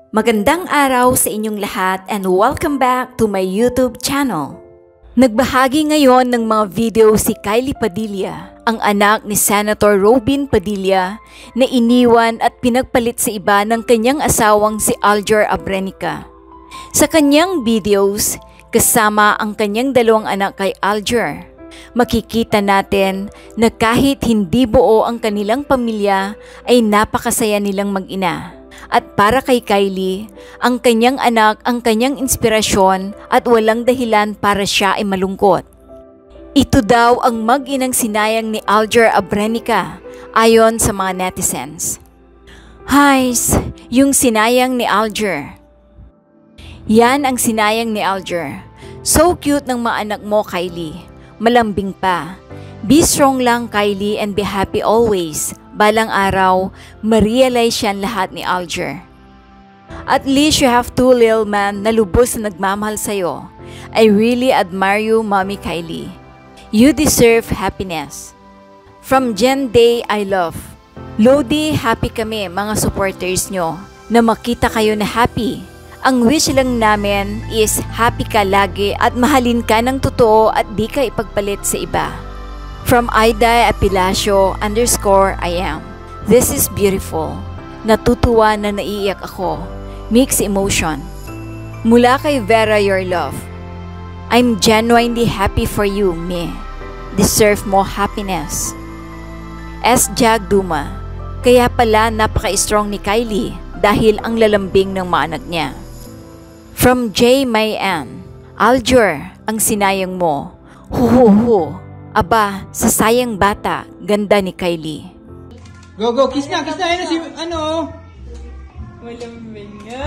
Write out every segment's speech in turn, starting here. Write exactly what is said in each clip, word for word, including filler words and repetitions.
Magandang araw sa inyong lahat and welcome back to my YouTube channel. Nagbahagi ngayon ng mga video si Kylie Padilla, ang anak ni Senator Robin Padilla na iniwan at pinagpalit sa iba ng kanyang asawang si Alger Abrenica. Sa kanyang videos, kasama ang kanyang dalawang anak kay Alger, makikita natin na kahit hindi buo ang kanilang pamilya ay napakasaya nilang mag-ina. At para kay Kylie, ang kanyang anak ang kanyang inspirasyon at walang dahilan para siya ay malungkot. Ito daw ang mag-inang sinayang ni Alger Abrenica ayon sa mga netizens. Hays, yung sinayang ni Alger. Yan ang sinayang ni Alger. So cute ng mga anak mo, Kylie. Malambing pa. Be strong lang, Kylie, and be happy always. Balang araw, ma-realize yan lahat ni Alger. At least you have two little men na lubos na nagmamahal sa'yo. I really admire you, Mommy Kylie. You deserve happiness. From Jen Day, I love. Lodi, happy kami mga supporters nyo na makita kayo na happy. Ang wish lang namin is happy ka lagi at mahalin ka ng totoo at di ka ipagpalit sa iba. From Aida Apilacio underscore I am. This is beautiful. Natutuwa na naiiyak ako. Mixed emotion. Mula kay Vera Your Love. I'm genuinely happy for you, me. Deserve more happiness. S. Jag Duma. Kaya pala napaka-strong ni Kylie dahil ang lalambing ng mga anak niya. From J. Mayan. Alger, ang sinayang mo. Huhuhu. Aba, sa sayang bata, ganda ni Kylie. Go, go, kiss na, kiss na. Ano si, ano? Malambing nga.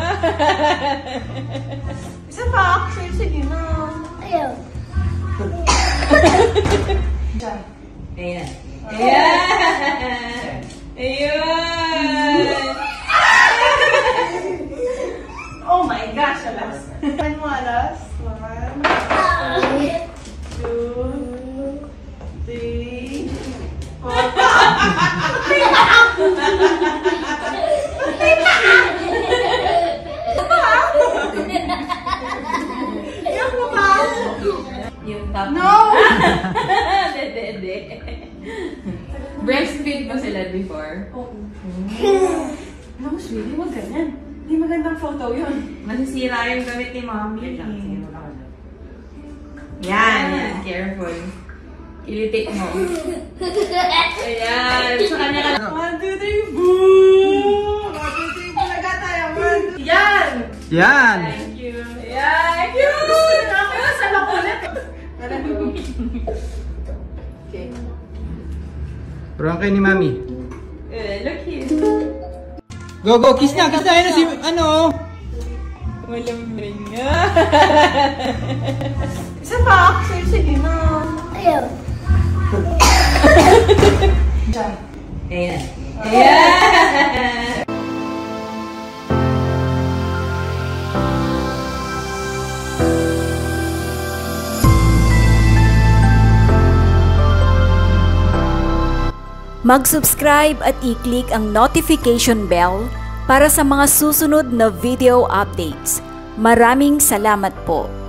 Isa pa, actually, sige na. Ayaw. Ayan. Ayan. Ayan. Oh my gosh, alas. One mo, alas. One. Two. Three. Four. Yung mukha. Yung top. No! Dede, dede. Breastfeed ba sila before? Oo. Ano, sweetie, wag ganyan. Hindi magandang photo yun. Masisira yung gamit ni Mommy. Yan, yan. Careful. Ilitik mo. Ayan. Sa kanya ka. One, two, three, boom! One, two, three, talaga tayo. One, two, yan! Yan! Thank you. Yan! Cute! Ako na sa makulit. Okay. Parang kayo ni Mami. Eh, look here. Go, go, kiss na, kiss na. Ano si, ano? Malambing nga. Isa pa, actually, sige na. Ayaw. Ayan. Ayan. Mag-subscribe at i-click ang notification bell para sa mga susunod na video updates. Maraming salamat po.